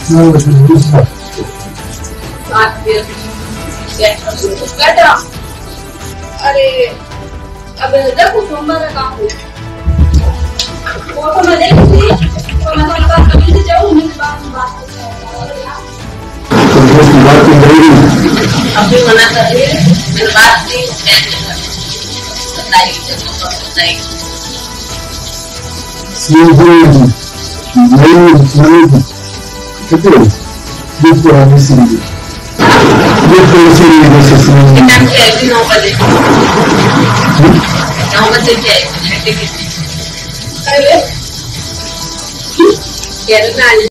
अरे अब देखो सोमवार का काम वो तो मैं देखी थी तो मैं तो बात कभी से जाऊँ मेरी बात अभी मना कर रही है मेरी बात नहीं बताइए बताइए